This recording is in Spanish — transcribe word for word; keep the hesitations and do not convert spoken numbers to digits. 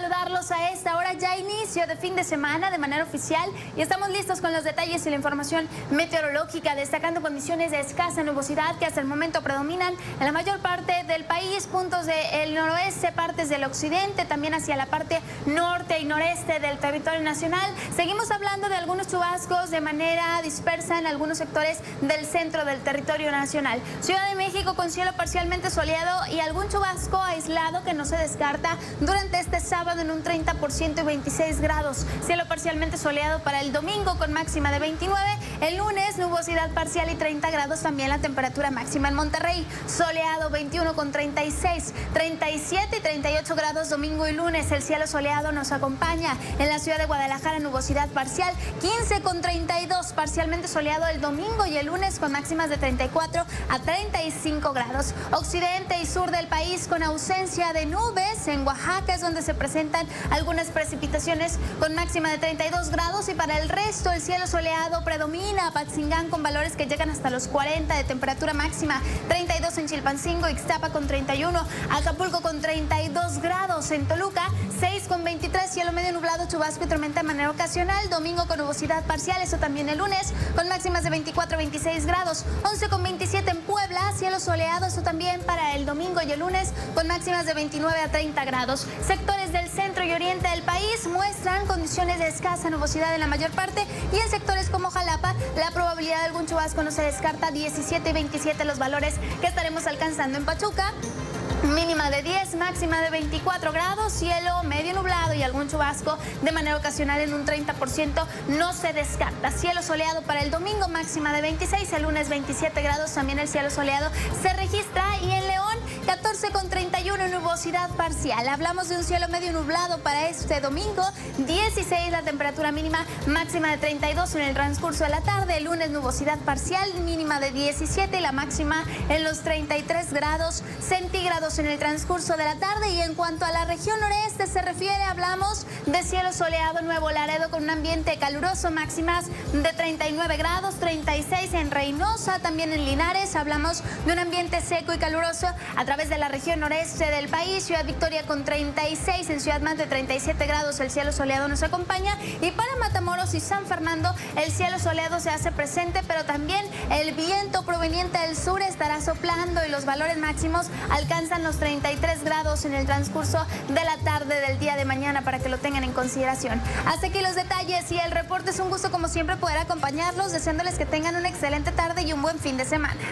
saludarlos a esta hora, ya inicio de fin de semana de manera oficial y estamos listos con los detalles y la información meteorológica, destacando condiciones de escasa nubosidad que hasta el momento predominan en la mayor parte del país, puntos del noroeste, partes del occidente, también hacia la parte norte y noreste del territorio nacional. Seguimos hablando de algunos chubascos de manera dispersa en algunos sectores del centro del territorio nacional. Ciudad de México con cielo parcialmente soleado y algún chubasco aislado que no se descarta durante este sábado en un treinta por ciento y veintiséis grados. Cielo parcialmente soleado para el domingo con máxima de veintinueve. El lunes nubosidad parcial y treinta grados también la temperatura máxima. En Monterrey soleado veintiuno con treinta y seis, treinta y siete y treinta y ocho grados domingo y lunes. El cielo soleado nos acompaña. En la ciudad de Guadalajara nubosidad parcial quince con treinta y dos, parcialmente soleado el domingo y el lunes con máximas de treinta y cuatro a treinta y cinco grados. Occidente y sur del país con ausencia de nubes. En Oaxaca es donde se presentan algunas precipitaciones con máxima de treinta y dos grados y para el resto el cielo soleado predomina. Apatzingán con valores que llegan hasta los cuarenta de temperatura máxima, treinta y dos en Chilpancingo, Ixtapa con treinta y uno, Acapulco con treinta y dos grados, en Toluca seis con veintitrés, cielo medio nublado, chubasco y tormenta de manera ocasional, domingo con nubosidad parcial, eso también el lunes, con máximas de veinticuatro a veintiséis grados, once con veintisiete en Puebla, cielo soleado, eso también para el domingo y el lunes, con máximas de veintinueve a treinta grados. Sectores del centro y oriente del país muestran condiciones de escasa nubosidad en la mayor parte y en sectores como Jalapa la probabilidad de algún chubasco no se descarta, diecisiete y veintisiete los valores que estaremos alcanzando en Pachuca. Mínima de diez, máxima de veinticuatro grados, cielo medio nublado y algún chubasco de manera ocasional en un treinta por ciento no se descarta. Cielo soleado para el domingo, máxima de veintiséis, el lunes veintisiete grados, también el cielo soleado se registra y en León catorce con treinta y uno, nubosidad parcial. Hablamos de un cielo medio nublado para este domingo, dieciséis la temperatura mínima, máxima de treinta y dos en el transcurso de la tarde, el lunes nubosidad parcial, mínima de diecisiete y la máxima en los treinta y tres grados centígrados en el transcurso de la tarde. Y en cuanto a la región noreste se refiere, hablamos de cielo soleado en Nuevo Laredo con un ambiente caluroso, máximas de treinta y nueve grados, treinta y seis en Reynosa, también en Linares. Hablamos de un ambiente seco y caluroso a través de la región noreste del país. Ciudad Victoria con treinta y seis, en Ciudad Mante treinta y siete grados, el cielo soleado nos acompaña. Y para Matamoros y San Fernando el cielo soleado se hace presente, pero también el viento proveniente del sur estará soplando y los valores máximos alcanzan los treinta y tres grados en el transcurso de la tarde del día de mañana, para que lo tengan en consideración. Hasta aquí los detalles y el reporte. Es un gusto como siempre poder acompañarlos, deseándoles que tengan una excelente tarde y un buen fin de semana.